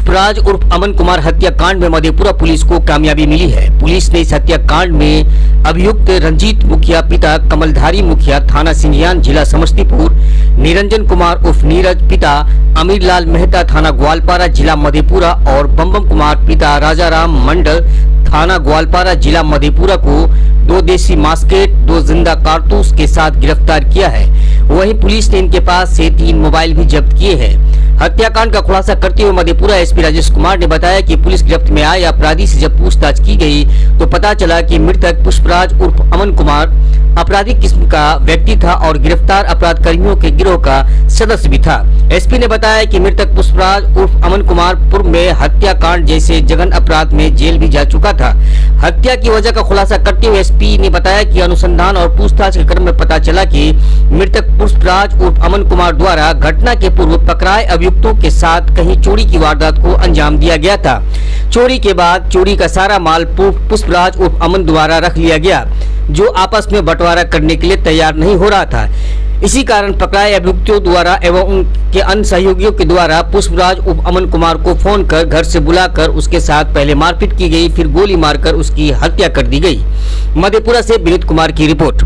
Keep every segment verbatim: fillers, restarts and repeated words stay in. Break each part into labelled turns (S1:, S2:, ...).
S1: पुष्पराज उर्फ अमन कुमार हत्याकांड में मधेपुरा पुलिस को कामयाबी मिली है। पुलिस ने इस हत्याकांड में अभियुक्त रंजीत मुखिया पिता कमलधारी मुखिया थाना सिंघियान जिला समस्तीपुर, निरंजन कुमार उर्फ नीरज पिता अमीरलाल मेहता थाना ग्वालपारा जिला मधेपुरा और बम्बम कुमार पिता राजाराम मंडल थाना ग्वालपारा जिला मधेपुरा को दो देसी मास्केट, दो जिंदा कारतूस के साथ गिरफ्तार किया है। वहीं पुलिस ने इनके पास से तीन मोबाइल भी जब्त किए हैं। हत्याकांड का खुलासा करते हुए मधेपुरा एसपी राजेश कुमार ने बताया कि पुलिस गिरफ्त में आए अपराधी से जब पूछताछ की गई तो पता चला कि मृतक पुष्पराज उर्फ अमन कुमार आपराधिक किस्म का व्यक्ति था और गिरफ्तार अपराध कर्मियों के गिरोह का सदस्य भी था। एसपी ने बताया कि मृतक पुष्पराज उर्फ अमन कुमार पूर्व में हत्याकांड जैसे जघन्य अपराध में जेल भी जा चुका था। हत्या की वजह का खुलासा करते हुए एसपी ने बताया कि अनुसंधान और पूछताछ के क्रम में पता चला कि मृतक पुष्पराज उर्फ अमन कुमार द्वारा घटना के पूर्व पकड़ाए अभियुक्तों के साथ कहीं चोरी की वारदात को अंजाम दिया गया था। चोरी के बाद चोरी का सारा माल पुष्पराज उर्फ अमन द्वारा रख लिया गया, जो आपस में बंटवारा करने के लिए तैयार नहीं हो रहा था। इसी कारण पकड़ाए अभियुक्तों द्वारा एवं उनके अन्य सहयोगियों के द्वारा पुष्पराज उर्फ अमन कुमार को फोन कर घर से बुलाकर उसके साथ पहले मारपीट की गई, फिर गोली मारकर उसकी हत्या कर दी गई। मधेपुरा से विनीत कुमार की रिपोर्ट।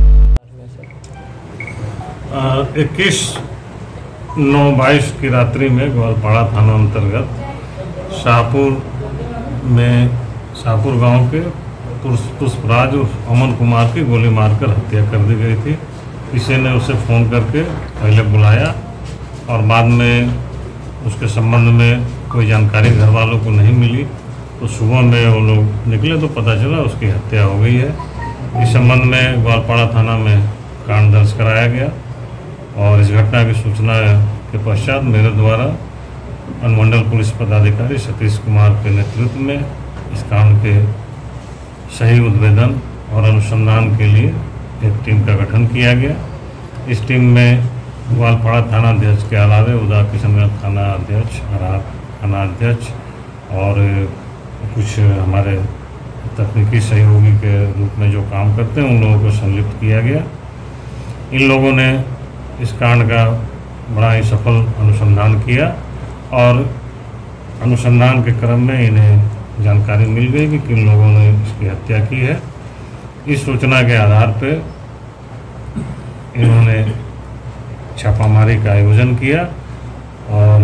S2: इक्कीस नौ बाईस की रात्रि में ग्वालपाड़ा थाना अंतर्गत शाहपुर में शाहपुर गांव के पुष्पराज उर्फ अमन कुमार की गोली मारकर हत्या कर दी गई थी। किसी ने उसे फ़ोन करके पहले बुलाया और बाद में उसके संबंध में कोई जानकारी घर वालों को नहीं मिली, तो सुबह में वो लोग निकले तो पता चला उसकी हत्या हो गई है। इस संबंध में ग्वालपाड़ा थाना में कांड दर्ज कराया गया और इस घटना की सूचना के पश्चात मेरे द्वारा अनुमंडल पुलिस पदाधिकारी सतीश कुमार के नेतृत्व में इस कांड के सही उद्भेदन और अनुसंधान के लिए एक टीम का गठन किया गया। इस टीम में ग्वालपाड़ा थाना अध्यक्ष के अलावे उदा किशनगंज थाना अध्यक्ष, हरार थाना अध्यक्ष और कुछ हमारे तकनीकी सहयोगी के रूप में जो काम करते हैं उन लोगों को संलिप्त किया गया। इन लोगों ने इस कांड का बड़ा ही सफल अनुसंधान किया और अनुसंधान के क्रम में इन्हें जानकारी मिल गई कि किन लोगों ने इसकी हत्या की है। इस सूचना के आधार पर इन्होंने छापामारी का आयोजन किया और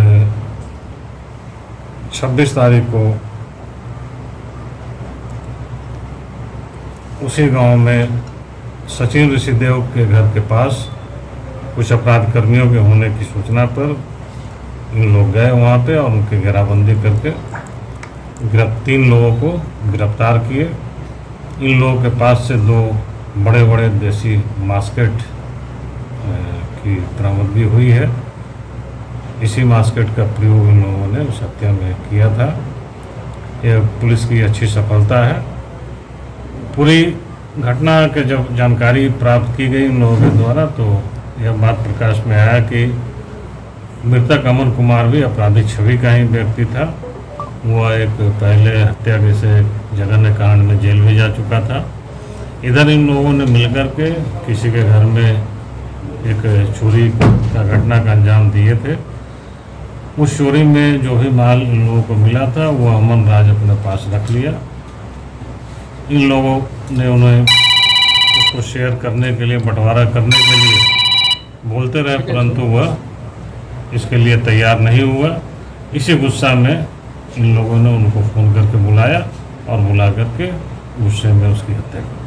S2: छब्बीस तारीख को उसी गांव में सचिन ऋषिदेव के घर के पास कुछ अपराध कर्मियों के होने की सूचना पर इन लोग गए वहां पे और उनकी घेराबंदी करके तीन लोगों को गिरफ्तार किए। इन लोगों के पास से दो बड़े बड़े देसी मास्केट की बरामदगी हुई है। इसी मास्केट का प्रयोग इन लोगों ने उस हत्या में किया था। यह पुलिस की अच्छी सफलता है। पूरी घटना के जब जानकारी प्राप्त की गई इन लोगों के द्वारा तो यह बात प्रकाश में आया कि मृतक अमन कुमार भी आपराधिक छवि का ही व्यक्ति था। वह एक पहले हत्या जैसे जघन्य कांड में जेल भी जा चुका था। इधर इन लोगों ने मिलकर के किसी के घर में एक चोरी का घटना का अंजाम दिए थे। उस चोरी में जो भी माल इन लोगों को मिला था वो अमन राज अपने पास रख लिया। इन लोगों ने उन्हें उसको शेयर करने के लिए, बंटवारा करने के लिए बोलते रहे, परंतु वह इसके लिए तैयार नहीं हुआ। इसी गुस्सा में इन लोगों ने उनको फ़ोन करके बुलाया और बुला करके गुस्से में उसकी हत्या कर दी।